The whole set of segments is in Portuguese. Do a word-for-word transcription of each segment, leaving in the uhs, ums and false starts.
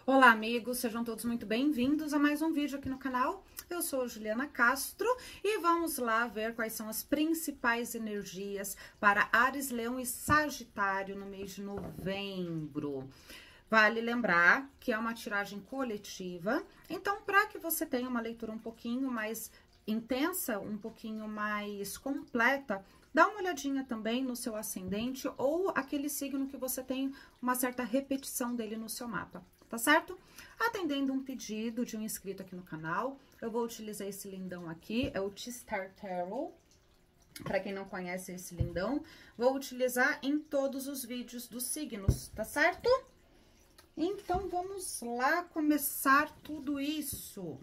Olá, amigos, sejam todos muito bem-vindos a mais um vídeo aqui no canal. Eu sou Juliana Castro e vamos lá ver quais são as principais energias para Áries, Leão e Sagitário no mês de novembro. Vale lembrar que é uma tiragem coletiva, então para que você tenha uma leitura um pouquinho mais intensa, um pouquinho mais completa, dá uma olhadinha também no seu ascendente ou aquele signo que você tem uma certa repetição dele no seu mapa. Tá certo? Atendendo um pedido de um inscrito aqui no canal, eu vou utilizar esse lindão aqui, é o T-Star Tarot. Para quem não conhece esse lindão, vou utilizar em todos os vídeos dos signos, tá certo? Então, vamos lá começar tudo isso.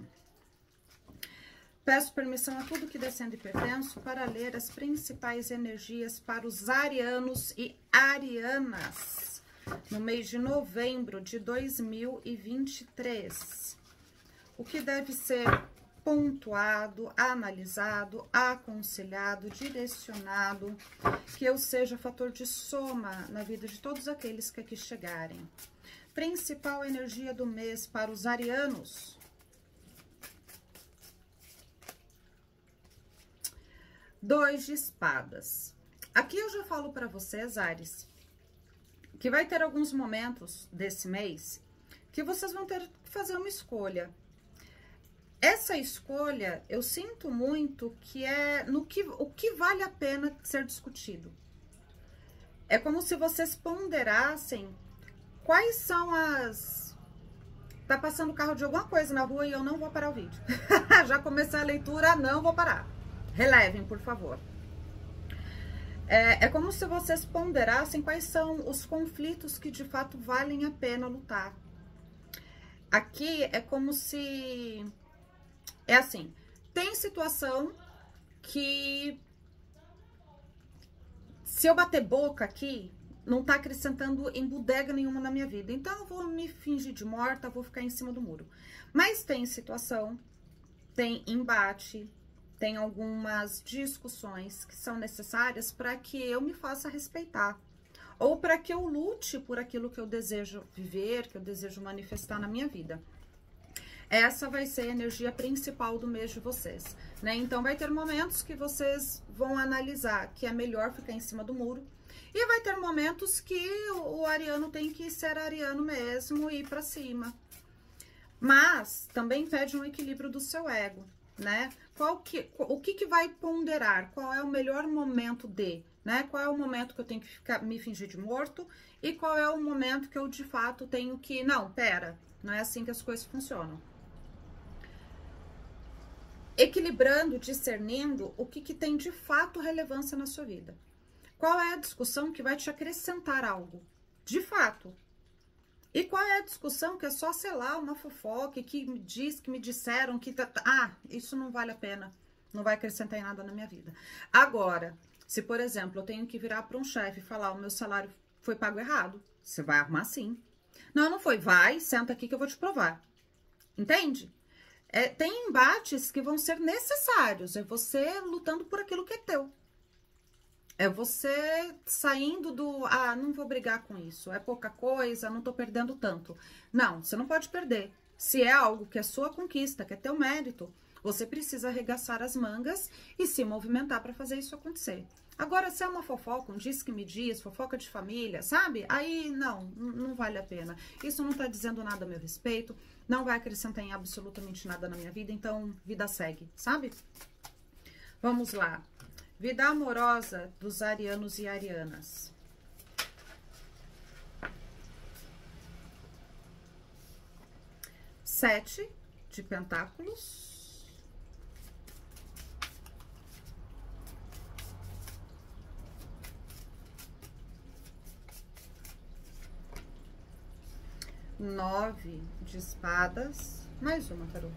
Peço permissão a tudo que descendo e pertenço para ler as principais energias para os arianos e arianas no mês de novembro de dois mil e vinte e três. O que deve ser pontuado, analisado, aconselhado, direcionado, que eu seja fator de soma na vida de todos aqueles que aqui chegarem. Principal energia do mês para os arianos. Dois de espadas. Aqui eu já falo para vocês, Áries, que vai ter alguns momentos desse mês que vocês vão ter que fazer uma escolha. Essa escolha, eu sinto muito que é no que, o que vale a pena ser discutido. É como se vocês ponderassem quais são as... Tá passando o carro de alguma coisa na rua e eu não vou parar o vídeo. Já comecei a leitura, não vou parar. Relevem, por favor. É, é como se vocês ponderassem quais são os conflitos que de fato valem a pena lutar. Aqui é como se... É assim, tem situação que... Se eu bater boca aqui, não tá acrescentando em bodega nenhuma na minha vida. Então, eu vou me fingir de morta, vou ficar em cima do muro. Mas tem situação, tem embate... Tem algumas discussões que são necessárias para que eu me faça respeitar. Ou para que eu lute por aquilo que eu desejo viver, que eu desejo manifestar na minha vida. Essa vai ser a energia principal do mês de vocês, né? Então, vai ter momentos que vocês vão analisar que é melhor ficar em cima do muro. E vai ter momentos que o ariano tem que ser ariano mesmo e ir para cima. Mas, também pede um equilíbrio do seu ego. Né? Qual que, o que, que vai ponderar? Qual é o melhor momento de, né? Qual é o momento que eu tenho que ficar, me fingir de morto? E qual é o momento que eu, de fato, tenho que... Não, pera, não é assim que as coisas funcionam. Equilibrando, discernindo o que, que tem, de fato, relevância na sua vida. Qual é a discussão que vai te acrescentar algo? De fato. E qual é a discussão que é só, sei lá, uma fofoca que me diz, que me disseram que... Tá, ah, isso não vale a pena, não vai acrescentar em nada na minha vida. Agora, se, por exemplo, eu tenho que virar para um chefe e falar o meu salário foi pago errado, você vai arrumar sim. Não, não foi, vai, senta aqui que eu vou te provar. Entende? É, tem embates que vão ser necessários, é você lutando por aquilo que é teu. É você saindo do, ah, não vou brigar com isso, é pouca coisa, não tô perdendo tanto. Não, você não pode perder. Se é algo que é sua conquista, que é teu mérito, você precisa arregaçar as mangas e se movimentar para fazer isso acontecer. Agora, se é uma fofoca, um diz que me diz, fofoca de família, sabe? Aí, não, não vale a pena. Isso não tá dizendo nada a meu respeito, não vai acrescentar em absolutamente nada na minha vida, então, vida segue, sabe? Vamos lá. Vida amorosa dos arianos e arianas. Sete de pentáculos. Nove de espadas. Mais uma, tarô.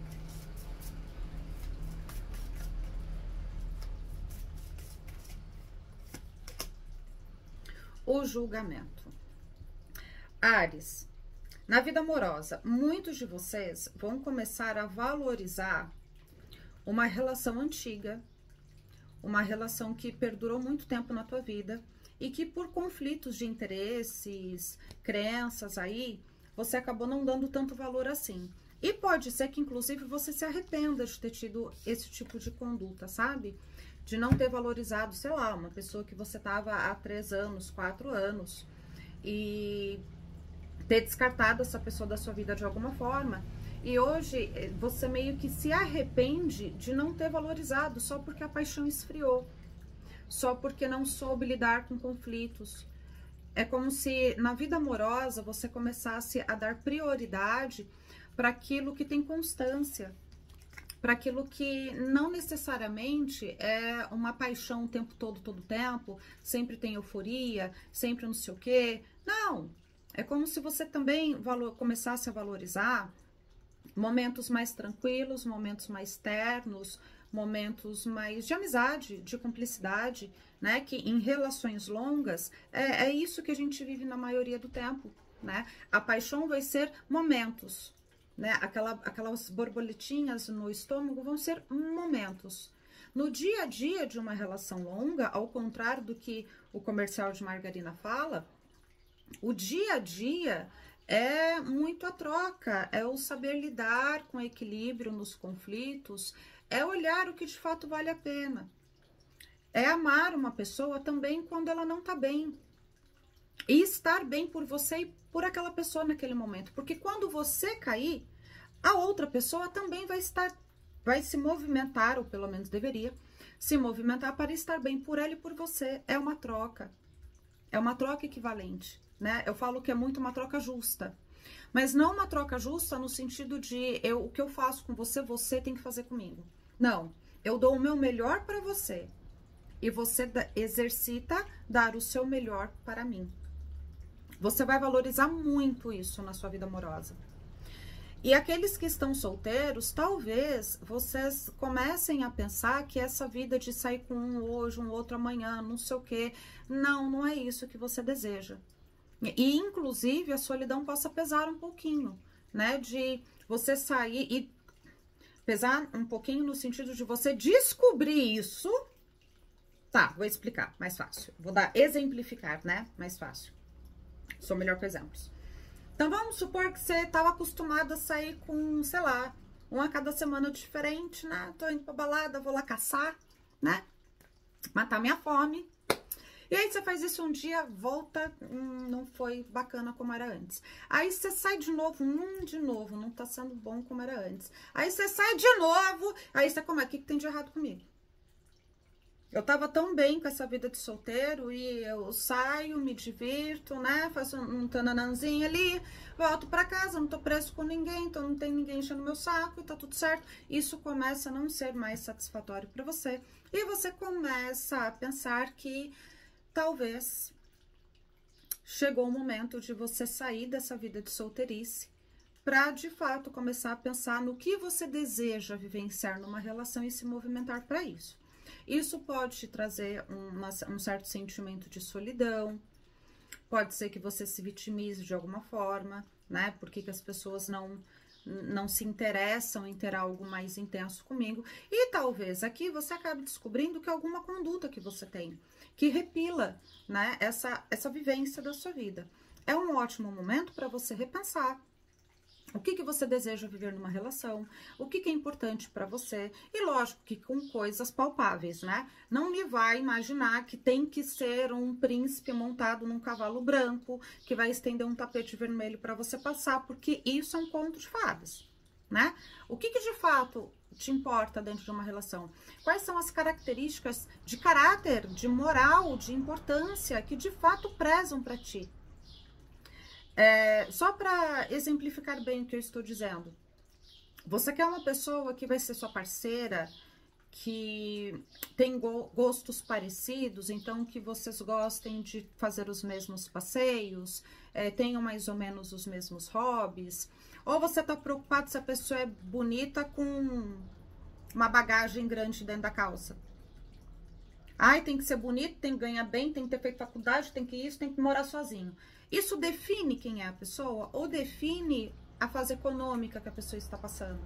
O julgamento. Áries, na vida amorosa, muitos de vocês vão começar a valorizar uma relação antiga, uma relação que perdurou muito tempo na tua vida e que por conflitos de interesses, crenças aí, você acabou não dando tanto valor assim. E pode ser que, inclusive, você se arrependa de ter tido esse tipo de conduta, sabe? De não ter valorizado, sei lá, uma pessoa que você tava há três anos, quatro anos, e ter descartado essa pessoa da sua vida de alguma forma. E hoje, você meio que se arrepende de não ter valorizado, só porque a paixão esfriou, só porque não soube lidar com conflitos. É como se na vida amorosa você começasse a dar prioridade para aquilo que tem constância, para aquilo que não necessariamente é uma paixão o tempo todo, todo tempo, sempre tem euforia, sempre não sei o quê. Não, é como se você também valor, começasse a valorizar momentos mais tranquilos, momentos mais ternos, momentos mais de amizade, de cumplicidade, né? Que em relações longas é, é isso que a gente vive na maioria do tempo, né? A paixão vai ser momentos, né? Aquela, aquelas borboletinhas no estômago vão ser momentos. No dia a dia de uma relação longa, ao contrário do que o comercial de margarina fala, o dia a dia é muito a troca, é o saber lidar com equilíbrio nos conflitos, é olhar o que de fato vale a pena. É amar uma pessoa também quando ela não tá bem. E estar bem por você e por aquela pessoa naquele momento. Porque quando você cair, a outra pessoa também vai estar, vai se movimentar, ou pelo menos deveria, se movimentar para estar bem por ela e por você. É uma troca. É uma troca equivalente, né? Eu falo que é muito uma troca justa. Mas não uma troca justa no sentido de eu, o que eu faço com você, você tem que fazer comigo. Não, eu dou o meu melhor para você. E você exercita dar o seu melhor para mim. Você vai valorizar muito isso na sua vida amorosa. E aqueles que estão solteiros, talvez vocês comecem a pensar que essa vida de sair com um hoje, um outro amanhã, não sei o quê. Não, não é isso que você deseja. E, inclusive, a solidão possa pesar um pouquinho, né? De você sair e pesar um pouquinho no sentido de você descobrir isso. Tá, vou explicar, mais fácil. Vou dar, exemplificar, né? Mais fácil. Sou melhor com exemplos. Então, vamos supor que você estava acostumado a sair com, sei lá, um a cada semana diferente, né? Tô indo pra balada, vou lá caçar, né? Matar minha fome. E aí você faz isso um dia, volta, hum, não foi bacana como era antes. Aí você sai de novo, hum, de novo, não tá sendo bom como era antes. Aí você sai de novo, aí você como é, o que, que tem de errado comigo? Eu tava tão bem com essa vida de solteiro e eu saio, me divirto, né? Faço um tananãzinho ali, volto pra casa, não tô preso com ninguém, então não tem ninguém enchendo meu saco e tá tudo certo. Isso começa a não ser mais satisfatório pra você. E você começa a pensar que talvez chegou o momento de você sair dessa vida de solteirice pra, de fato, começar a pensar no que você deseja vivenciar numa relação e se movimentar pra isso. Isso pode te trazer uma, um certo sentimento de solidão, pode ser que você se vitimize de alguma forma, né? Porque que as pessoas não, não se interessam em ter algo mais intenso comigo. E talvez aqui você acabe descobrindo que alguma conduta que você tem, que repila, né? Essa, essa vivência da sua vida. É um ótimo momento para você repensar. O que, que você deseja viver numa relação? O que, que é importante para você? E lógico que com coisas palpáveis, né? Não me vai imaginar que tem que ser um príncipe montado num cavalo branco, que vai estender um tapete vermelho para você passar, porque isso é um conto de fadas, né? O que, que de fato te importa dentro de uma relação? Quais são as características de caráter, de moral, de importância que de fato prezam para ti? É, só para exemplificar bem o que eu estou dizendo, você quer uma pessoa que vai ser sua parceira, que tem go gostos parecidos, então que vocês gostem de fazer os mesmos passeios, é, tenham mais ou menos os mesmos hobbies, ou você tá preocupado se a pessoa é bonita com uma bagagem grande dentro da calça? Ai, tem que ser bonito, tem que ganhar bem, tem que ter feito faculdade, tem que isso, tem que morar sozinho. Isso define quem é a pessoa ou define a fase econômica que a pessoa está passando?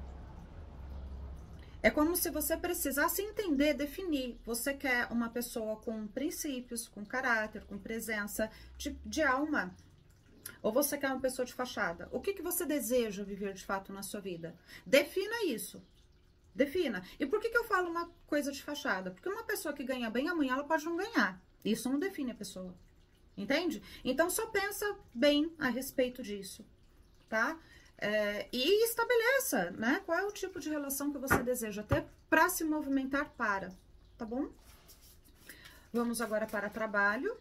É como se você precisasse entender, definir. Você quer uma pessoa com princípios, com caráter, com presença de, de alma, Ou você quer uma pessoa de fachada? O que, que você deseja viver de fato na sua vida? Defina isso. Defina. E por que, que eu falo uma coisa de fachada? Porque uma pessoa que ganha bem amanhã, ela pode não ganhar. Isso não define a pessoa. Entende? Então, só pensa bem a respeito disso, tá? É, e estabeleça, né? Qual é o tipo de relação que você deseja ter para se movimentar para, tá bom? Vamos agora para trabalho.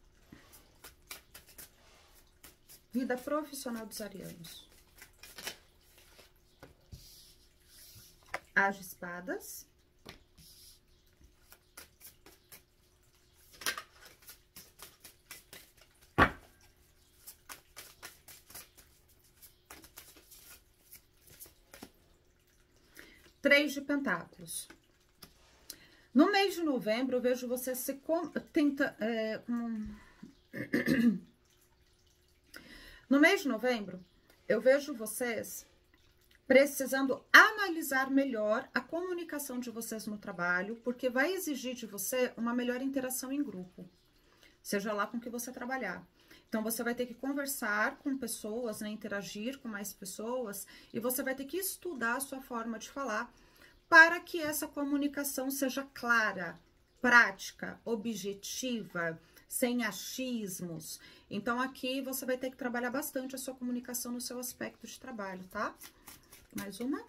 Vida profissional dos arianos. As de espadas. Três de pentáculos. No mês de novembro, eu vejo você se com... tenta... É, um... No mês de novembro, eu vejo vocês precisando analisar melhor a comunicação de vocês no trabalho, porque vai exigir de você uma melhor interação em grupo, seja lá com que você trabalhar. Então, você vai ter que conversar com pessoas, né, interagir com mais pessoas, e você vai ter que estudar a sua forma de falar para que essa comunicação seja clara, prática, objetiva, sem achismos. Então, aqui você vai ter que trabalhar bastante a sua comunicação no seu aspecto de trabalho, tá? Mais uma.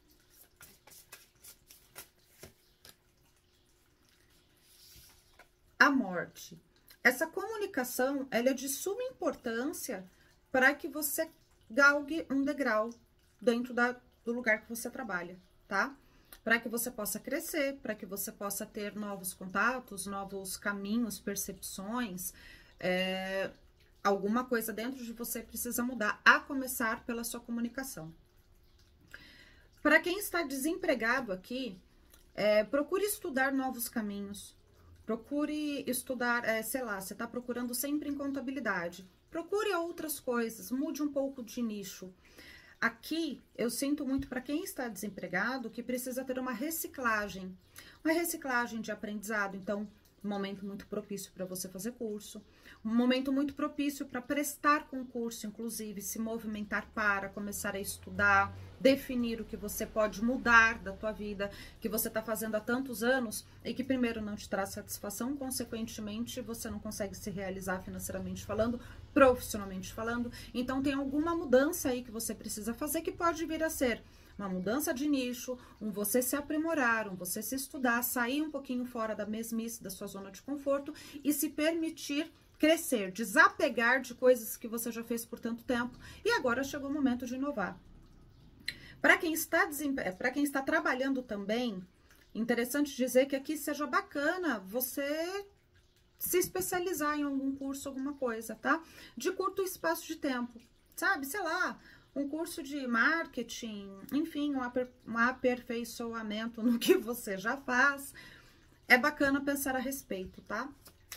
A morte. Essa comunicação, ela é de suma importância para que você galgue um degrau dentro da, do lugar que você trabalha, tá? Para que você possa crescer, para que você possa ter novos contatos, novos caminhos, percepções, é, alguma coisa dentro de você precisa mudar, a começar pela sua comunicação. Para quem está desempregado aqui, é, procure estudar novos caminhos, procure estudar, é, sei lá, você está procurando sempre em contabilidade, procure outras coisas, mude um pouco de nicho. Aqui, eu sinto muito para quem está desempregado que precisa ter uma reciclagem, uma reciclagem de aprendizado. Então, um momento muito propício para você fazer curso, um momento muito propício para prestar concurso, inclusive, se movimentar para começar a estudar, definir o que você pode mudar da tua vida, que você está fazendo há tantos anos e que primeiro não te traz satisfação, consequentemente, você não consegue se realizar financeiramente falando, profissionalmente falando. Então, tem alguma mudança aí que você precisa fazer que pode vir a ser uma mudança de nicho, um você se aprimorar, um você se estudar, sair um pouquinho fora da mesmice, da sua zona de conforto e se permitir crescer, desapegar de coisas que você já fez por tanto tempo e agora chegou o momento de inovar. Para quem está para quem está trabalhando também, interessante dizer que aqui seja bacana você se especializar em algum curso, alguma coisa, tá? De curto espaço de tempo, sabe? Sei lá, um curso de marketing, enfim, um, aper, um aperfeiçoamento no que você já faz. É bacana pensar a respeito, tá?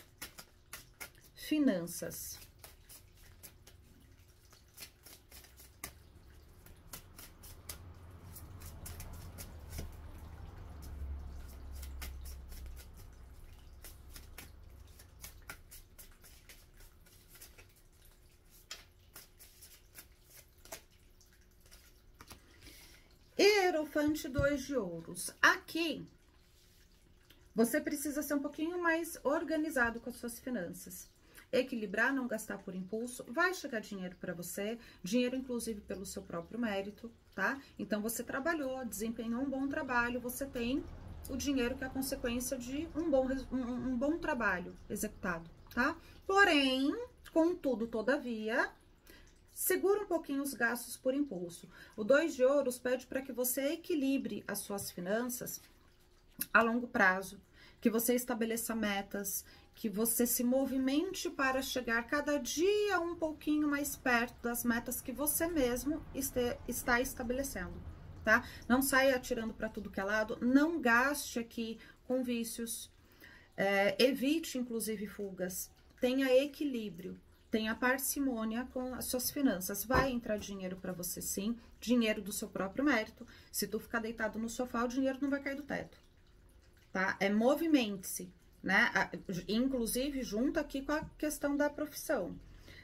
Finanças. Hierofante dois de ouros. Aqui, você precisa ser um pouquinho mais organizado com as suas finanças. Equilibrar, não gastar por impulso. Vai chegar dinheiro para você, dinheiro inclusive pelo seu próprio mérito, tá? Então, você trabalhou, desempenhou um bom trabalho, você tem o dinheiro que é a consequência de um bom, um, um bom trabalho executado, tá? Porém, contudo, todavia, segura um pouquinho os gastos por impulso. O dois de ouros pede para que você equilibre as suas finanças a longo prazo, que você estabeleça metas, que você se movimente para chegar cada dia um pouquinho mais perto das metas que você mesmo este, está estabelecendo, tá? Não saia atirando para tudo que é lado, não gaste aqui com vícios, é, evite inclusive fugas, tenha equilíbrio. Tenha parcimônia com as suas finanças. Vai entrar dinheiro para você sim, dinheiro do seu próprio mérito. Se tu ficar deitado no sofá, o dinheiro não vai cair do teto, tá? É movimente-se, né? Inclusive, junto aqui com a questão da profissão.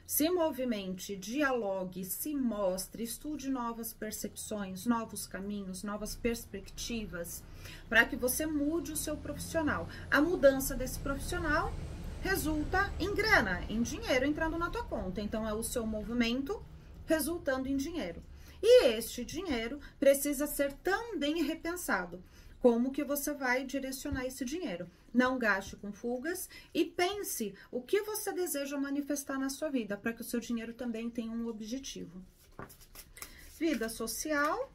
Se movimente, dialogue, se mostre, estude novas percepções, novos caminhos, novas perspectivas, para que você mude o seu profissional. A mudança desse profissional resulta em grana, em dinheiro entrando na tua conta. Então, é o seu movimento resultando em dinheiro. E este dinheiro precisa ser também repensado. Como que você vai direcionar esse dinheiro? Não gaste com fugas e pense o que você deseja manifestar na sua vida, para que o seu dinheiro também tenha um objetivo. Vida social.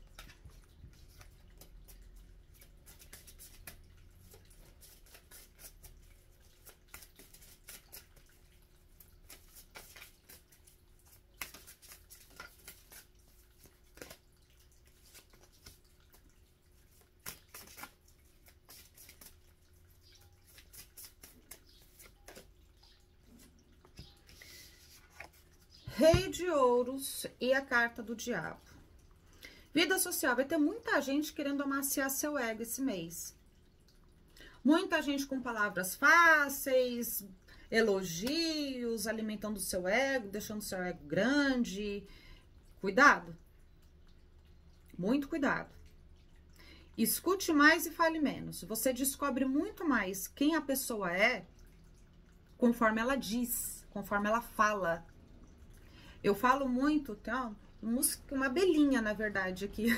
Rei de ouros e a carta do diabo. Vida social, vai ter muita gente querendo amaciar seu ego esse mês. Muita gente com palavras fáceis, elogios, alimentando o seu ego, deixando o seu ego grande. Cuidado. Muito cuidado. Escute mais e fale menos. Você descobre muito mais quem a pessoa é conforme ela diz, conforme ela fala. Eu falo muito, tem uma, uma abelhinha, na verdade, aqui.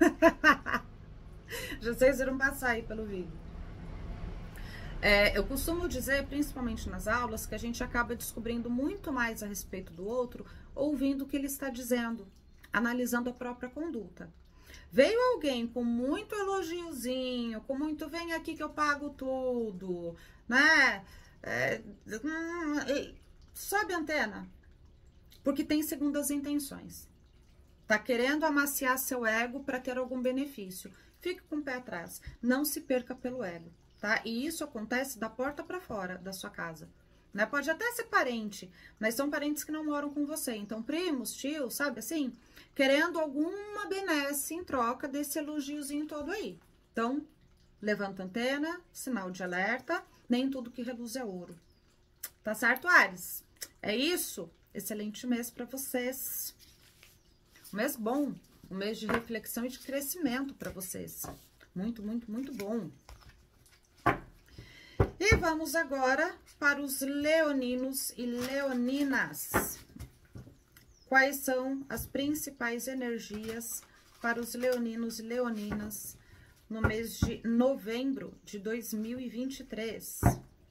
Já vocês viram passar aí pelo vídeo. É, eu costumo dizer, principalmente nas aulas, que a gente acaba descobrindo muito mais a respeito do outro, ouvindo o que ele está dizendo, analisando a própria conduta. Veio alguém com muito elogiozinho, com muito vem aqui que eu pago tudo, né? É, hum, sobe a antena. Porque tem segundas intenções. Tá querendo amaciar seu ego para ter algum benefício. Fique com o pé atrás. Não se perca pelo ego, tá? E isso acontece da porta para fora da sua casa. Né? Pode até ser parente, mas são parentes que não moram com você. Então, primos, tios, sabe assim? Querendo alguma benesse em troca desse elogiozinho todo aí. Então, levanta a antena, sinal de alerta. Nem tudo que reluz é ouro. Tá certo, Áries? É isso? Excelente mês para vocês. Um mês bom, um mês de reflexão e de crescimento para vocês. Muito, muito, muito bom. E vamos agora para os leoninos e leoninas. Quais são as principais energias para os leoninos e leoninas no mês de novembro de dois mil e vinte e três?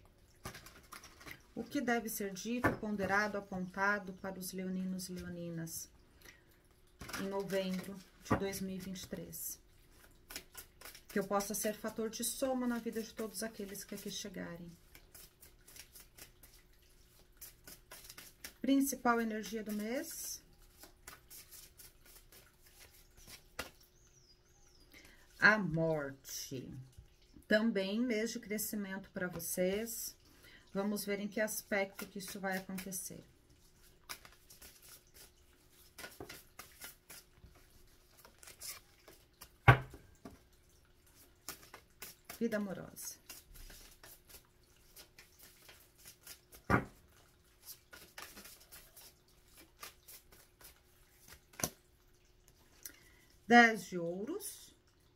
O que deve ser dito, ponderado, apontado para os leoninos e leoninas em novembro de dois mil e vinte e três? Que eu possa ser fator de soma na vida de todos aqueles que aqui chegarem. Principal energia do mês. A morte. Também mês de crescimento para vocês. Vamos ver em que aspecto que isso vai acontecer. Vida amorosa. Dez de ouros.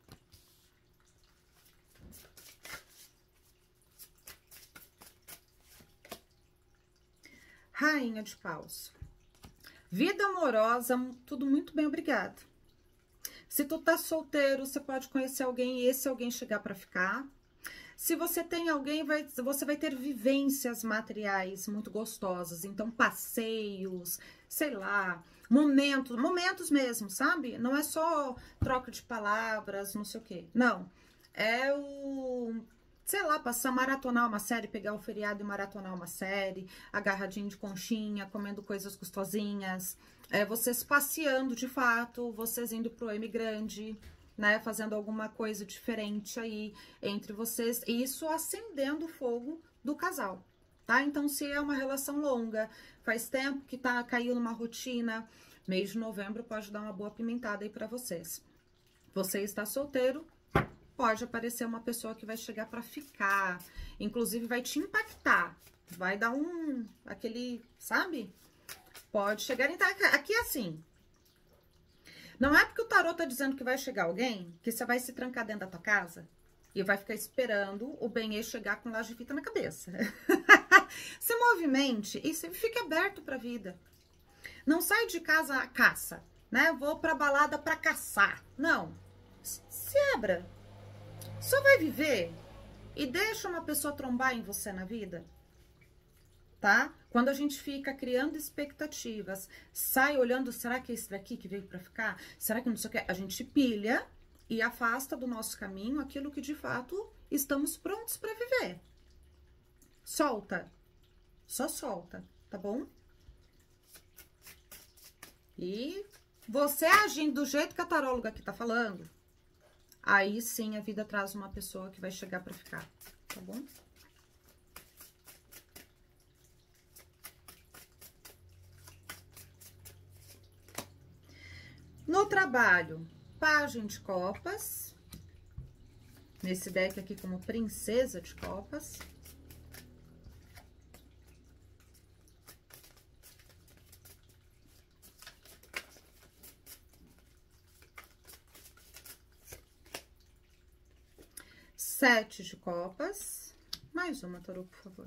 Rainha de paus. Vida amorosa, tudo muito bem, obrigada. Se tu tá solteiro, você pode conhecer alguém e esse alguém chegar para ficar. Se você tem alguém, vai, você vai ter vivências materiais muito gostosas. Então, passeios, sei lá, momentos, momentos mesmo, sabe? Não é só troca de palavras, não sei o quê. Não, é o... sei lá, passar, maratonar uma série, pegar o feriado e maratonar uma série, agarradinho de conchinha, comendo coisas gostosinhas, é, vocês passeando de fato, vocês indo pro M grande, né, fazendo alguma coisa diferente aí entre vocês, e isso acendendo o fogo do casal, tá? Então, se é uma relação longa, faz tempo que tá, caiu numa rotina, mês de novembro pode dar uma boa pimentada aí pra vocês. Você está solteiro, pode aparecer uma pessoa que vai chegar para ficar, inclusive vai te impactar, vai dar um, aquele, sabe? Pode chegar, então, aqui é assim. Não é porque o tarô tá dizendo que vai chegar alguém, que você vai se trancar dentro da tua casa e vai ficar esperando o benê chegar com laje de fita na cabeça. Se movimente e fique aberto pra vida. Não sai de casa a caça, né? Vou pra balada pra caçar. Não. Se abra. Só vai viver e deixa uma pessoa trombar em você na vida. Tá? Quando a gente fica criando expectativas, sai olhando, será que é esse daqui que veio pra ficar? Será que não sei o que? A gente pilha e afasta do nosso caminho aquilo que de fato estamos prontos pra viver. Solta. Só solta, tá bom? E você agindo do jeito que a taróloga aqui tá falando, aí sim a vida traz uma pessoa que vai chegar pra ficar, tá bom? No trabalho, Pagem de Copas. Nesse deck aqui como Princesa de Copas. Sete de Copas. Mais uma, tarô, por favor.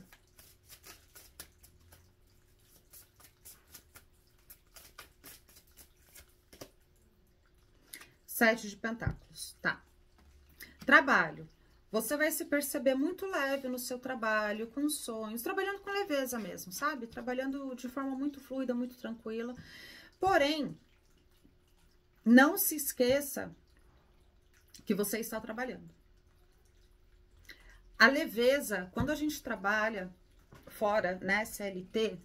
Sete de Pentáculos, tá. Trabalho. Você vai se perceber muito leve no seu trabalho, com sonhos, trabalhando com leveza mesmo, sabe? Trabalhando de forma muito fluida, muito tranquila. Porém, não se esqueça que você está trabalhando. A leveza, quando a gente trabalha fora, né, C L T,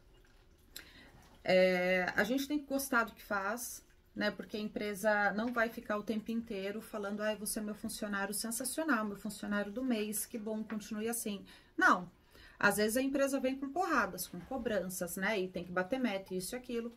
é, a gente tem que gostar do que faz, né? Porque a empresa não vai ficar o tempo inteiro falando, ai, você é meu funcionário sensacional, meu funcionário do mês, que bom, continue assim. Não. Às vezes a empresa vem com porradas, com cobranças, né? E tem que bater meta, isso e aquilo.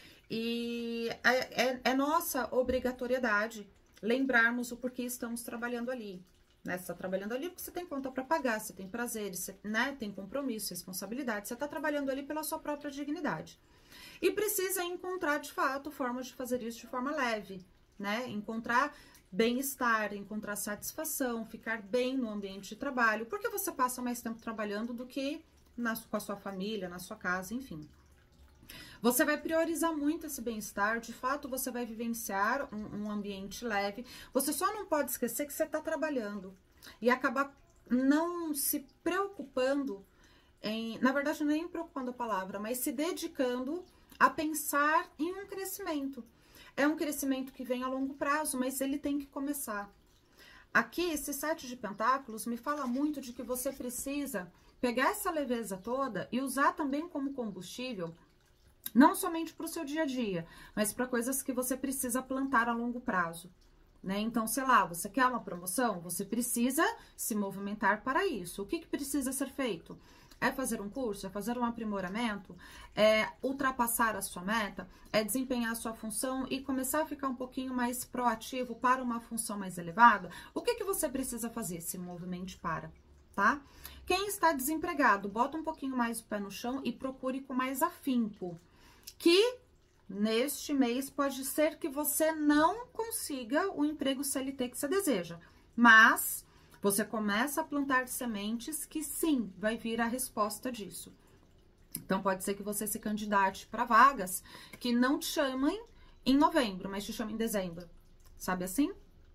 E é, é, é nossa obrigatoriedade lembrarmos o porquê estamos trabalhando ali. Né? Você está trabalhando ali porque você tem conta para pagar, você tem prazeres, você, né? Tem compromisso, responsabilidade. Você está trabalhando ali pela sua própria dignidade. E precisa encontrar, de fato, formas de fazer isso de forma leve, né? Encontrar bem-estar, encontrar satisfação, ficar bem no ambiente de trabalho, porque você passa mais tempo trabalhando do que na, com a sua família, na sua casa, enfim. Você vai priorizar muito esse bem-estar, de fato, você vai vivenciar um, um ambiente leve. Você só não pode esquecer que você está trabalhando e acabar não se preocupando em, na verdade, nem preocupando a palavra, mas se dedicando a pensar em um crescimento. É um crescimento que vem a longo prazo, mas ele tem que começar. Aqui, esse sete de pentáculos me fala muito de que você precisa pegar essa leveza toda e usar também como combustível, não somente para o seu dia a dia, mas para coisas que você precisa plantar a longo prazo. Né? Então, sei lá, você quer uma promoção? Você precisa se movimentar para isso. O que, que precisa ser feito? É fazer um curso, é fazer um aprimoramento, é ultrapassar a sua meta, é desempenhar a sua função e começar a ficar um pouquinho mais proativo para uma função mais elevada. O que, que você precisa fazer? Se movimente para, tá? Quem está desempregado, bota um pouquinho mais o pé no chão e procure com mais afinco. Que neste mês pode ser que você não consiga o emprego C L T que você deseja, mas você começa a plantar sementes que sim, vai vir a resposta disso. Então, pode ser que você se candidate para vagas que não te chamem em novembro, mas te chamem em dezembro. Sabe assim?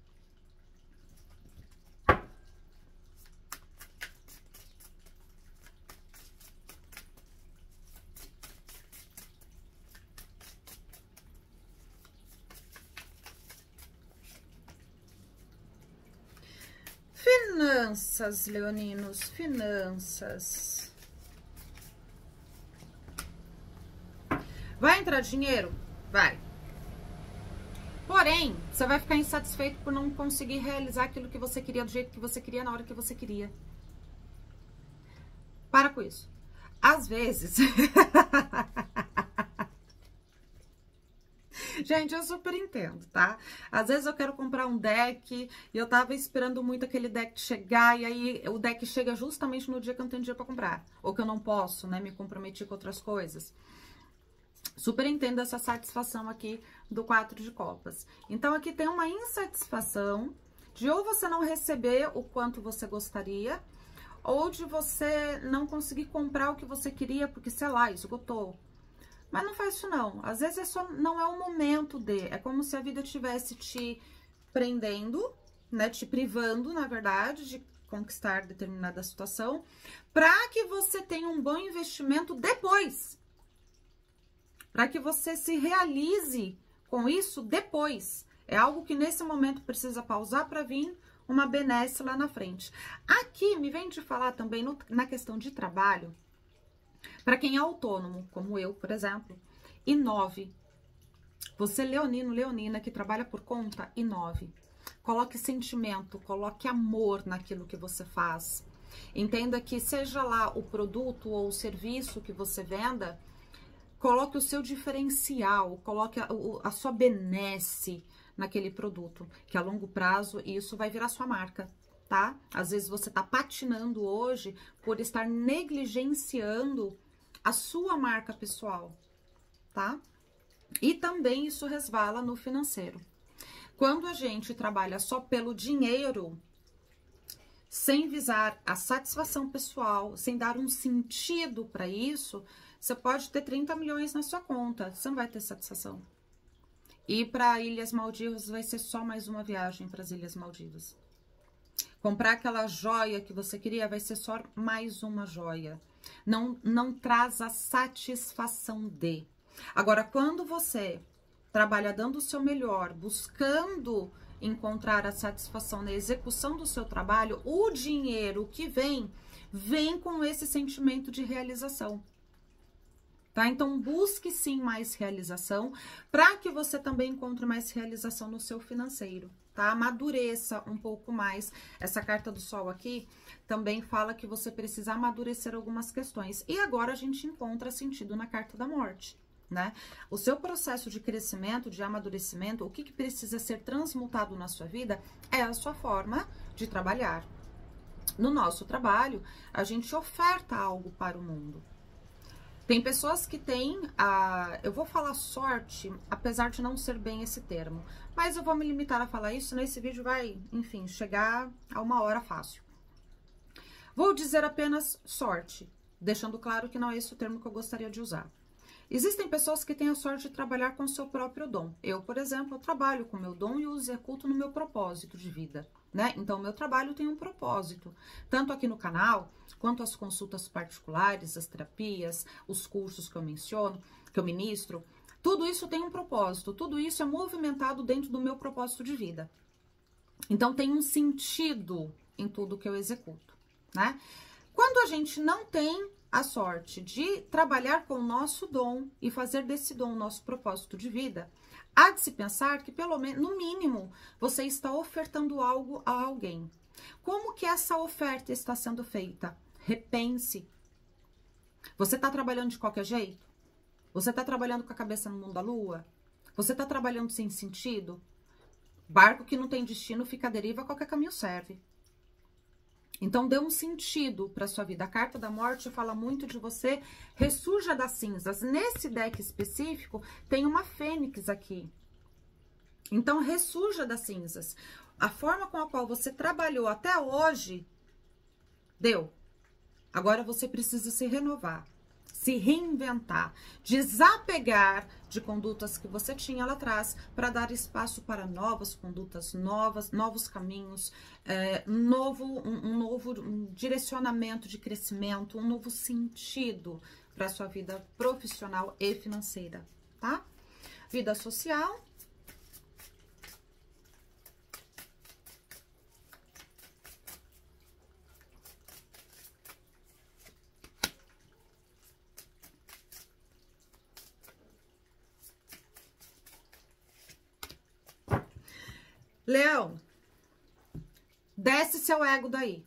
Finanças, leoninos, finanças. Vai entrar dinheiro? Vai. Porém, você vai ficar insatisfeito por não conseguir realizar aquilo que você queria do jeito que você queria, na hora que você queria. Para com isso. Às vezes... Gente, eu super entendo, tá? Às vezes eu quero comprar um deck e eu tava esperando muito aquele deck chegar e aí o deck chega justamente no dia que eu não tenho dinheiro pra comprar. Ou que eu não posso, né? Me comprometi com outras coisas. Super entendo essa satisfação aqui do quatro de copas. Então, aqui tem uma insatisfação de ou você não receber o quanto você gostaria, ou de você não conseguir comprar o que você queria, porque, sei lá, esgotou. Mas não faz isso não. Às vezes é só, não é o momento de, é como se a vida estivesse te prendendo, né, te privando, na verdade, de conquistar determinada situação, para que você tenha um bom investimento depois. Para que você se realize com isso depois. É algo que nesse momento precisa pausar para vir uma benesse lá na frente. Aqui me vem de falar também no, na questão de trabalho, para quem é autônomo, como eu, por exemplo, inove. Você, leonino, leonina, que trabalha por conta, inove. Coloque sentimento, coloque amor naquilo que você faz. Entenda que seja lá o produto ou o serviço que você venda, coloque o seu diferencial, coloque a, a sua benesse naquele produto, que a longo prazo isso vai virar sua marca, tá? Às vezes você tá patinando hoje por estar negligenciando a sua marca pessoal, tá? E também isso resvala no financeiro. Quando a gente trabalha só pelo dinheiro, sem visar a satisfação pessoal, sem dar um sentido para isso, você pode ter trinta milhões na sua conta, você não vai ter satisfação. E para Ilhas Maldivas vai ser só mais uma viagem para as Ilhas Maldivas. Comprar aquela joia que você queria vai ser só mais uma joia. Não, não traz a satisfação de. Agora, quando você trabalha dando o seu melhor, buscando encontrar a satisfação na execução do seu trabalho, o dinheiro que vem, vem com esse sentimento de realização. Tá? Então, busque sim mais realização, para que você também encontre mais realização no seu financeiro, tá? Amadureça um pouco mais. Essa carta do sol aqui também fala que você precisa amadurecer algumas questões. E agora a gente encontra sentido na carta da morte, né? O seu processo de crescimento, de amadurecimento, o que, que precisa ser transmutado na sua vida é a sua forma de trabalhar. No nosso trabalho, a gente oferta algo para o mundo. Tem pessoas que têm, a, eu vou falar sorte, apesar de não ser bem esse termo, mas eu vou me limitar a falar isso, nesse vídeo vai, enfim, chegar a uma hora fácil. Vou dizer apenas sorte, deixando claro que não é esse o termo que eu gostaria de usar. Existem pessoas que têm a sorte de trabalhar com o seu próprio dom. Eu, por exemplo, eu trabalho com o meu dom e o executo no meu propósito de vida, né? Então, o meu trabalho tem um propósito, tanto aqui no canal, quanto as consultas particulares, as terapias, os cursos que eu menciono, que eu ministro, tudo isso tem um propósito, tudo isso é movimentado dentro do meu propósito de vida. Então, tem um sentido em tudo que eu executo, né? Quando a gente não tem a sorte de trabalhar com o nosso dom e fazer desse dom o nosso propósito de vida, há de se pensar que, pelo menos, no mínimo, você está ofertando algo a alguém. Como que essa oferta está sendo feita? Repense. Você está trabalhando de qualquer jeito? Você está trabalhando com a cabeça no mundo da lua? Você está trabalhando sem sentido? Barco que não tem destino fica à deriva, qualquer caminho serve. Então, dê um sentido para sua vida. A carta da morte fala muito de você ressurja das cinzas. Nesse deck específico, tem uma fênix aqui. Então, ressurja das cinzas. A forma com a qual você trabalhou até hoje, deu. Agora, você precisa se renovar, se reinventar, desapegar de condutas que você tinha lá atrás para dar espaço para novas condutas, novas, novos caminhos, é, novo, um, um novo direcionamento de crescimento, um novo sentido para a sua vida profissional e financeira, tá? Vida social. Leão, desce seu ego daí.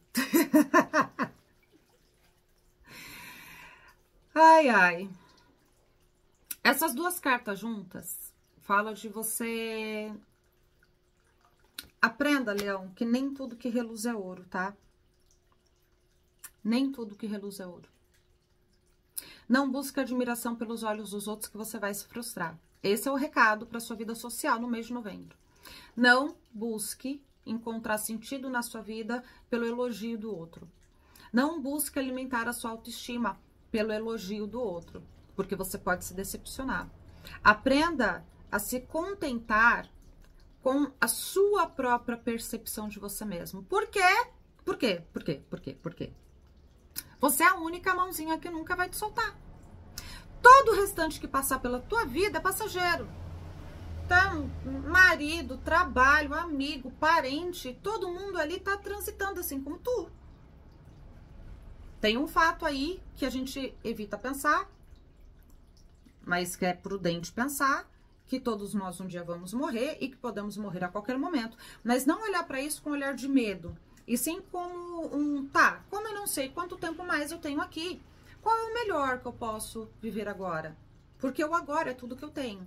Ai, ai. Essas duas cartas juntas falam de você... Aprenda, Leão, que nem tudo que reluz é ouro, tá? Nem tudo que reluz é ouro. Não busque admiração pelos olhos dos outros que você vai se frustrar. Esse é o recado para sua vida social no mês de novembro. Não busque encontrar sentido na sua vida pelo elogio do outro. Não busque alimentar a sua autoestima pelo elogio do outro, porque você pode se decepcionar. Aprenda a se contentar com a sua própria percepção de você mesmo. Por quê? Por quê? Por quê? Por quê? Por quê? Você é a única mãozinha que nunca vai te soltar. Todo o restante que passar pela tua vida é passageiro. Então, marido, trabalho, amigo, parente, todo mundo ali tá transitando assim como tu. Tem um fato aí que a gente evita pensar, mas que é prudente pensar, que todos nós um dia vamos morrer e que podemos morrer a qualquer momento. Mas não olhar para isso com um olhar de medo, e sim como um, tá, como eu não sei quanto tempo mais eu tenho aqui, qual é o melhor que eu posso viver agora? Porque o agora é tudo que eu tenho.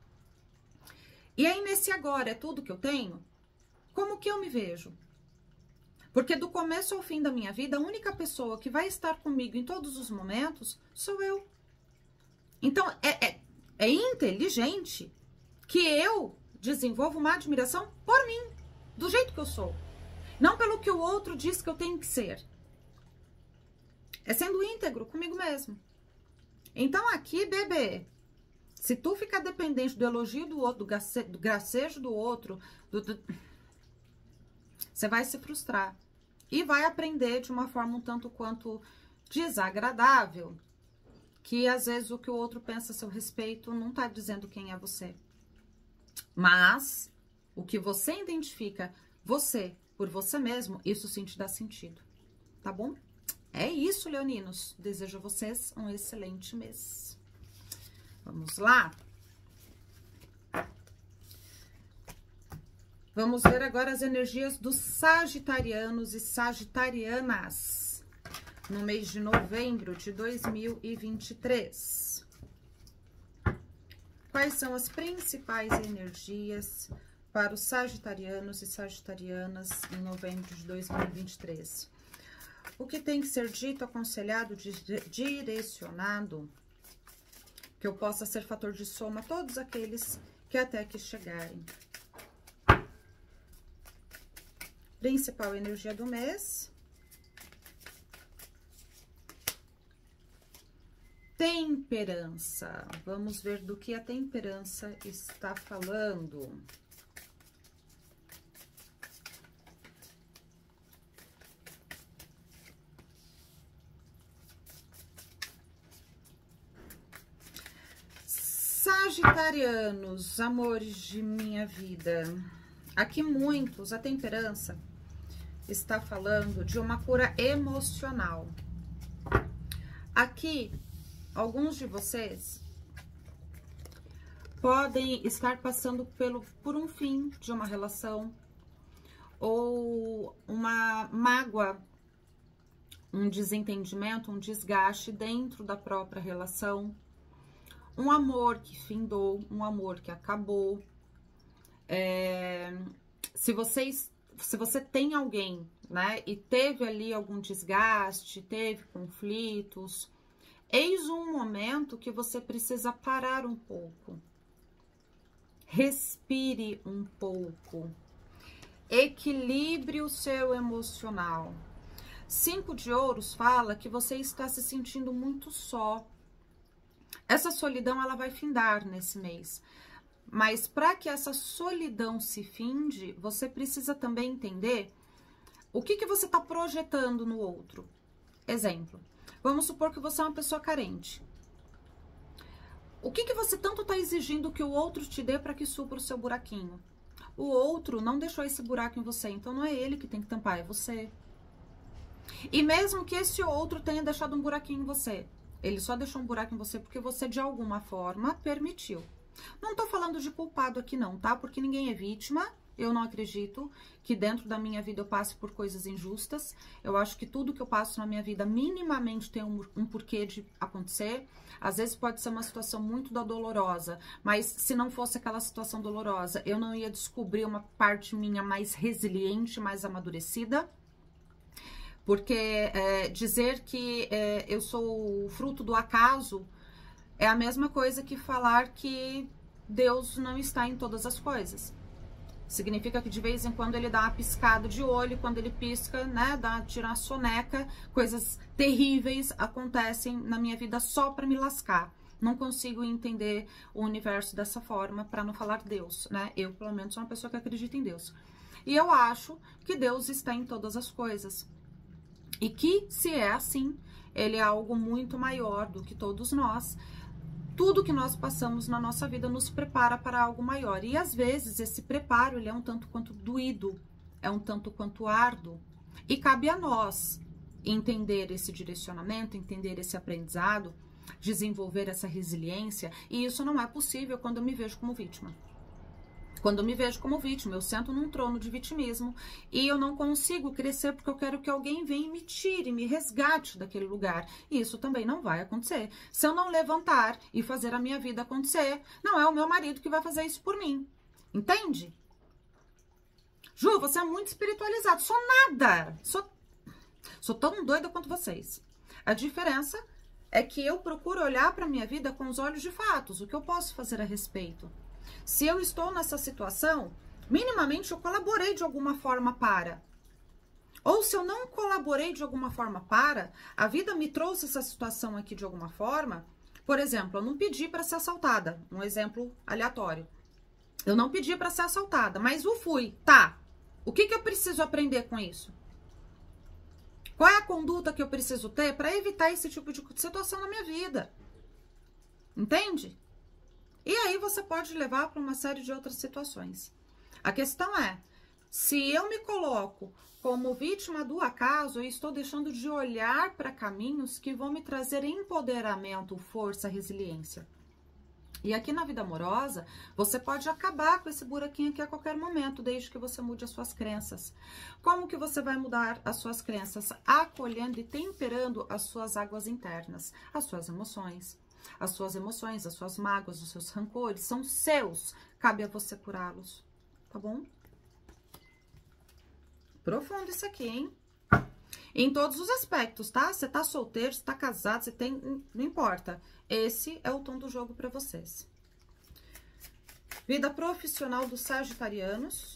E aí, nesse agora é tudo que eu tenho, como que eu me vejo? Porque do começo ao fim da minha vida, a única pessoa que vai estar comigo em todos os momentos sou eu. Então, é, é, é inteligente que eu desenvolva uma admiração por mim, do jeito que eu sou. Não pelo que o outro diz que eu tenho que ser. É sendo íntegro comigo mesmo. Então, aqui, bebê, se tu ficar dependente do elogio do outro, do, grace, do gracejo do outro, do, do, você vai se frustrar. E vai aprender de uma forma um tanto quanto desagradável, que às vezes o que o outro pensa a seu respeito não tá dizendo quem é você. Mas o que você identifica você por você mesmo, isso sim te dá sentido. Tá bom? É isso, leoninos. Desejo a vocês um excelente mês. Vamos lá? Vamos ver agora as energias dos sagitarianos e sagitarianas no mês de novembro de dois mil e vinte e três. Quais são as principais energias para os sagitarianos e sagitarianas em novembro de dois mil e vinte e três? O que tem que ser dito, aconselhado, direcionado, que eu possa ser fator de soma a todos aqueles que até aqui chegarem. Principal energia do mês. Temperança. Vamos ver do que a temperança está falando. Sagitarianos, amores de minha vida. Aqui muitos, a temperança está falando de uma cura emocional. Aqui, alguns de vocês podem estar passando pelo, por um fim de uma relação ou uma mágoa, um desentendimento, um desgaste dentro da própria relação. Um amor que findou, um amor que acabou. É, se vocês, se você tem alguém, né, e teve ali algum desgaste, teve conflitos, eis um momento que você precisa parar um pouco. Respire um pouco. Equilibre o seu emocional. Cinco de ouros fala que você está se sentindo muito só. Essa solidão, ela vai findar nesse mês. Mas para que essa solidão se finde, você precisa também entender o que, que você está projetando no outro. Exemplo, vamos supor que você é uma pessoa carente. O que, que você tanto está exigindo que o outro te dê para que supra o seu buraquinho? O outro não deixou esse buraco em você, então não é ele que tem que tampar, é você. E mesmo que esse outro tenha deixado um buraquinho em você, ele só deixou um buraco em você porque você, de alguma forma, permitiu. Não tô falando de culpado aqui não, tá? Porque ninguém é vítima. Eu não acredito que dentro da minha vida eu passe por coisas injustas. Eu acho que tudo que eu passo na minha vida minimamente tem um, um porquê de acontecer. Às vezes pode ser uma situação muito dolorosa, mas se não fosse aquela situação dolorosa, eu não ia descobrir uma parte minha mais resiliente, mais amadurecida. Porque é, dizer que é, eu sou fruto do acaso é a mesma coisa que falar que Deus não está em todas as coisas. Significa que de vez em quando ele dá uma piscada de olho, quando ele pisca, né, dá tira uma soneca, coisas terríveis acontecem na minha vida só para me lascar. Não consigo entender o universo dessa forma, para não falar Deus, né? Eu, pelo menos, sou uma pessoa que acredita em Deus. E eu acho que Deus está em todas as coisas. E que, se é assim, ele é algo muito maior do que todos nós. Tudo que nós passamos na nossa vida nos prepara para algo maior. E, às vezes, esse preparo ele é um tanto quanto doído, é um tanto quanto árduo. E cabe a nós entender esse direcionamento, entender esse aprendizado, desenvolver essa resiliência. E isso não é possível quando eu me vejo como vítima. Quando eu me vejo como vítima, eu sento num trono de vitimismo e eu não consigo crescer porque eu quero que alguém venha e me tire, me resgate daquele lugar. E isso também não vai acontecer. Se eu não levantar e fazer a minha vida acontecer, não é o meu marido que vai fazer isso por mim. Entende? Ju, você é muito espiritualizado. Sou nada. Sou, sou tão doida quanto vocês. A diferença é que eu procuro olhar para a minha vida com os olhos de fatos. O que eu posso fazer a respeito? Se eu estou nessa situação, minimamente eu colaborei de alguma forma para. Ou se eu não colaborei de alguma forma para, a vida me trouxe essa situação aqui de alguma forma. Por exemplo, eu não pedi para ser assaltada. Um exemplo aleatório. Eu não pedi para ser assaltada, mas eu fui. Tá. O que que eu preciso aprender com isso? Qual é a conduta que eu preciso ter para evitar esse tipo de situação na minha vida? Entende? E aí você pode levar para uma série de outras situações. A questão é, se eu me coloco como vítima do acaso, eu estou deixando de olhar para caminhos que vão me trazer empoderamento, força, resiliência. E aqui na vida amorosa, você pode acabar com esse buraquinho aqui a qualquer momento, desde que você mude as suas crenças. Como que você vai mudar as suas crenças? Acolhendo e temperando as suas águas internas, as suas emoções. As suas emoções, as suas mágoas, os seus rancores são seus. Cabe a você curá-los, tá bom? Profundo isso aqui, hein? Em todos os aspectos, tá? Você tá solteiro, você tá casado, você tem... Não importa. Esse é o tom do jogo pra vocês. Vida profissional dos sagitarianos.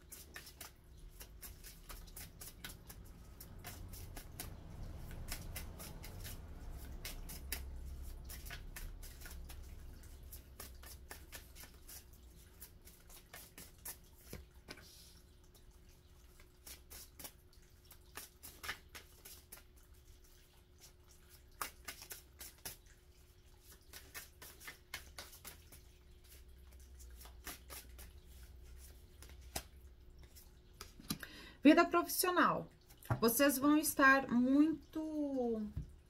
Vida profissional. Vocês vão estar muito...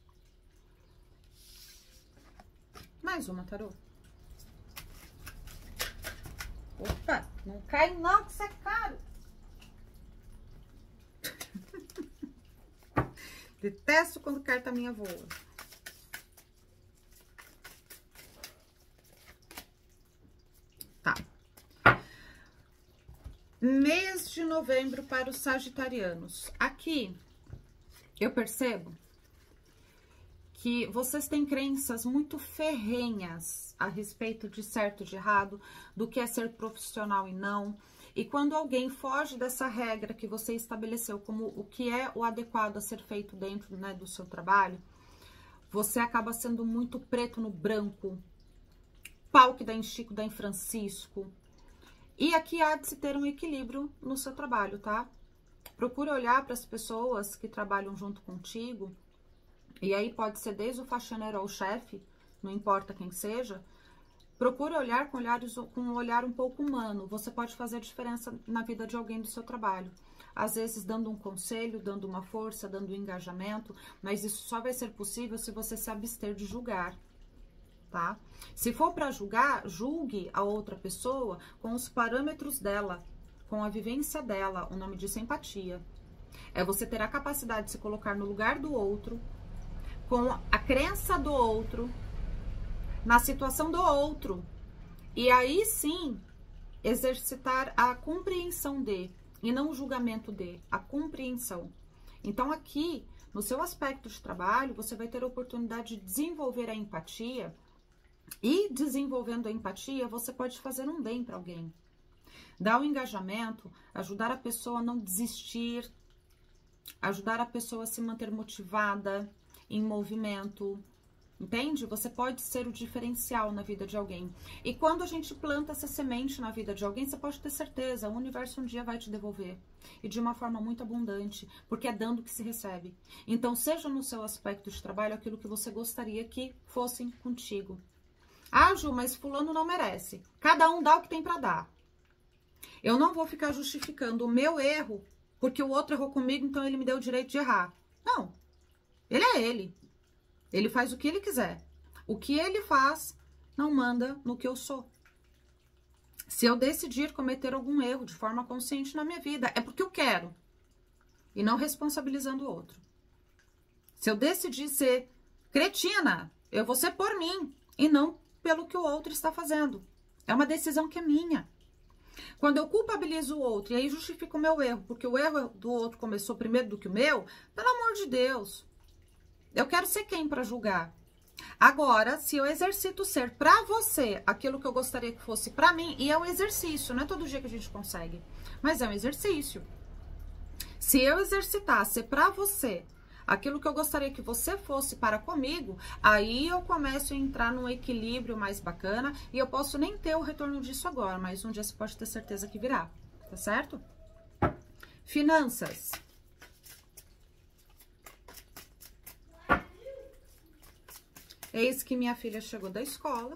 Mais uma, tarô. Opa, não cai não, que isso é caro. Detesto quando carta minha voa. Tá. Mês de novembro para os sagitarianos. Aqui, eu percebo que vocês têm crenças muito ferrenhas a respeito de certo e de errado, do que é ser profissional e não. E quando alguém foge dessa regra que você estabeleceu como o que é o adequado a ser feito dentro, né, do seu trabalho, você acaba sendo muito preto no branco, pau que dá em Chico, dá em Francisco. E aqui há de se ter um equilíbrio no seu trabalho, tá? Procure olhar para as pessoas que trabalham junto contigo, e aí pode ser desde o faxineiro ao chefe, não importa quem seja. Procure olhar com, olhares, com um olhar um pouco humano. Você pode fazer diferença na vida de alguém do seu trabalho. Às vezes dando um conselho, dando uma força, dando um engajamento, mas isso só vai ser possível se você se abster de julgar. Tá? Se for para julgar, julgue a outra pessoa com os parâmetros dela, com a vivência dela. O nome disso é empatia. É você ter a capacidade de se colocar no lugar do outro, com a crença do outro, na situação do outro. E aí sim, exercitar a compreensão de, e não o julgamento de, a compreensão. Então, aqui, no seu aspecto de trabalho, você vai ter a oportunidade de desenvolver a empatia. E desenvolvendo a empatia, você pode fazer um bem para alguém. Dar o engajamento, ajudar a pessoa a não desistir, ajudar a pessoa a se manter motivada, em movimento, entende? Você pode ser o diferencial na vida de alguém. E quando a gente planta essa semente na vida de alguém, você pode ter certeza, o universo um dia vai te devolver. E de uma forma muito abundante, porque é dando que se recebe. Então, seja no seu aspecto de trabalho aquilo que você gostaria que fossem contigo. Ah, Ju, mas fulano não merece. Cada um dá o que tem para dar. Eu não vou ficar justificando o meu erro, porque o outro errou comigo, então ele me deu o direito de errar. Não. Ele é ele. Ele faz o que ele quiser. O que ele faz não manda no que eu sou. Se eu decidir cometer algum erro de forma consciente na minha vida, é porque eu quero. E não responsabilizando o outro. Se eu decidir ser cretina, eu vou ser por mim e não pelo que o outro está fazendo. É uma decisão que é minha. Quando eu culpabilizo o outro e aí justifico o meu erro, porque o erro do outro começou primeiro do que o meu, pelo amor de Deus, eu quero ser quem para julgar? Agora, se eu exercito ser para você aquilo que eu gostaria que fosse para mim, e é um exercício, não é todo dia que a gente consegue, mas é um exercício. Se eu exercitar ser para você aquilo que eu gostaria que você fosse para comigo, aí eu começo a entrar num equilíbrio mais bacana e eu posso nem ter o retorno disso agora, mas um dia você pode ter certeza que virá, tá certo? Finanças. Eis que minha filha chegou da escola.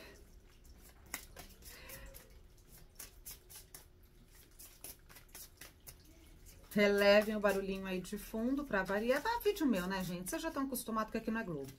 Relevem o barulhinho aí de fundo pra variar. Tá vídeo meu, né, gente? Vocês já estão acostumados que aqui não é Globo.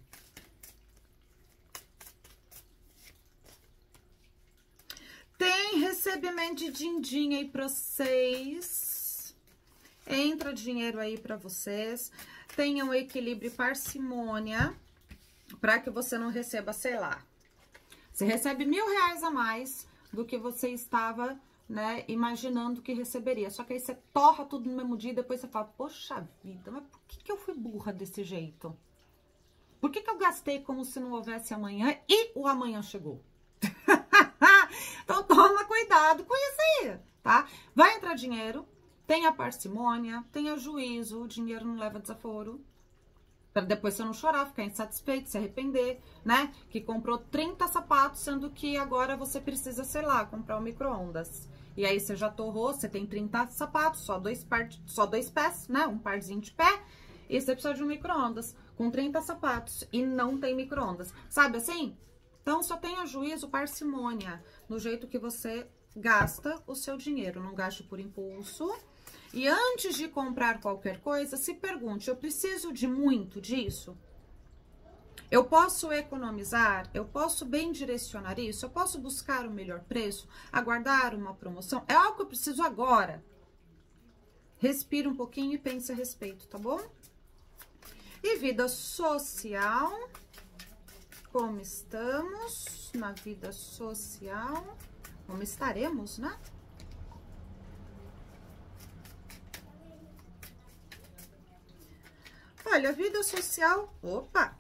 Tem recebimento de din-din aí pra vocês. Entra dinheiro aí pra vocês. Tenham equilíbrio e parcimônia. Para que você não receba, sei lá, você recebe mil reais a mais do que você estava, né, imaginando que receberia. Só que aí você torra tudo no mesmo dia e depois você fala, poxa vida, mas por que, que eu fui burra desse jeito? Por que, que eu gastei como se não houvesse amanhã e o amanhã chegou? Então toma cuidado com isso aí, tá? Vai entrar dinheiro, tenha parcimônia, tenha juízo, o dinheiro não leva desaforo. Para depois você não chorar, ficar insatisfeito, se arrepender, né? Que comprou trinta sapatos, sendo que agora você precisa, sei lá, comprar um micro-ondas. E aí você já torrou, você tem trinta sapatos, só dois, par, só dois pés, né? Um parzinho de pé. E você precisa de um micro-ondas com trinta sapatos e não tem micro-ondas. Sabe assim? Então, só tenha juízo, parcimônia no jeito que você gasta o seu dinheiro. Não gaste por impulso. E antes de comprar qualquer coisa, se pergunte, eu preciso de muito disso? Eu posso economizar? Eu posso bem direcionar isso? Eu posso buscar o melhor preço? Aguardar uma promoção? É algo que eu preciso agora. Respira um pouquinho e pense a respeito, tá bom? E vida social, como estamos na vida social? Como estaremos, né? Olha, vida social, opa!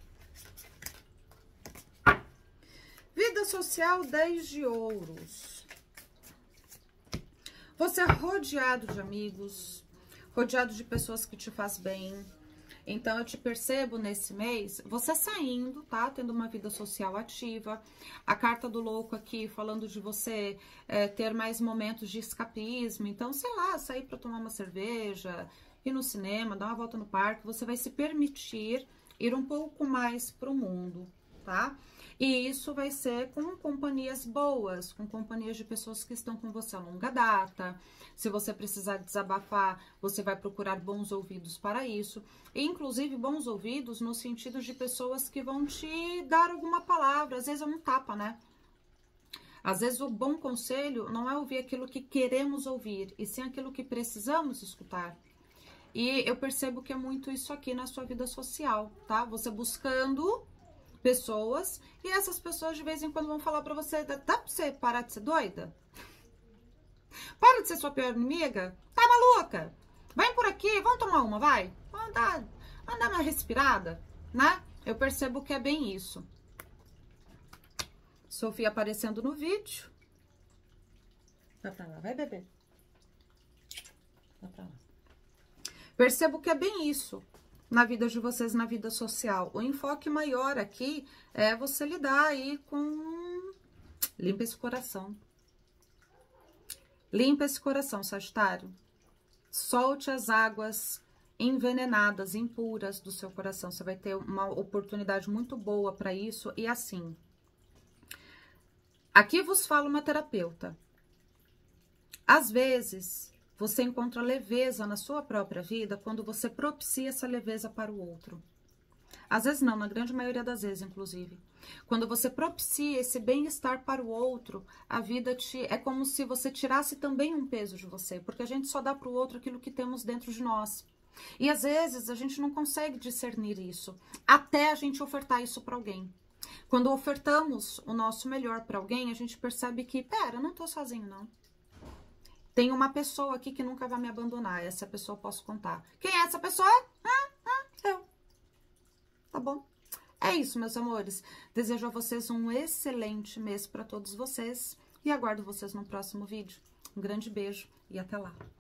Vida social, dez de ouros. Você é rodeado de amigos, rodeado de pessoas que te faz bem. Então, eu te percebo nesse mês, você saindo, tá? Tendo uma vida social ativa. A carta do louco aqui, falando de você é, ter mais momentos de escapismo. Então, sei lá, sair para tomar uma cerveja, ir no cinema, dar uma volta no parque. Você vai se permitir ir um pouco mais pro mundo, tá? E isso vai ser com companhias boas, com companhias de pessoas que estão com você a longa data. Se você precisar desabafar, você vai procurar bons ouvidos para isso. E, inclusive, bons ouvidos no sentido de pessoas que vão te dar alguma palavra. Às vezes é um tapa, né? Às vezes o bom conselho não é ouvir aquilo que queremos ouvir, e sim aquilo que precisamos escutar. E eu percebo que é muito isso aqui na sua vida social, tá? Você buscando pessoas, e essas pessoas de vez em quando vão falar pra você, dá pra você parar de ser doida? Para de ser sua pior inimiga? Tá maluca? Vem por aqui, vamos tomar uma, vai? vamos dar, vamos dar uma respirada, né? Eu percebo que é bem isso. Sofia aparecendo no vídeo. Vai pra lá, vai, bebê. Vai pra lá. Percebo que é bem isso na vida de vocês, na vida social. O enfoque maior aqui é você lidar aí com... Limpa esse coração. Limpa esse coração, Sagitário. Solte as águas envenenadas, impuras do seu coração. Você vai ter uma oportunidade muito boa para isso. E assim, aqui vos fala uma terapeuta. Às vezes, você encontra leveza na sua própria vida quando você propicia essa leveza para o outro. Às vezes não, na grande maioria das vezes, inclusive. Quando você propicia esse bem-estar para o outro, a vida te é como se você tirasse também um peso de você, porque a gente só dá para o outro aquilo que temos dentro de nós. E às vezes a gente não consegue discernir isso, até a gente ofertar isso para alguém. Quando ofertamos o nosso melhor para alguém, a gente percebe que, pera, eu não tô sozinho, não. Tem uma pessoa aqui que nunca vai me abandonar, essa pessoa eu posso contar. Quem é essa pessoa? Hum, hum, eu. Tá bom? É isso, meus amores. Desejo a vocês um excelente mês para todos vocês e aguardo vocês no próximo vídeo. Um grande beijo e até lá.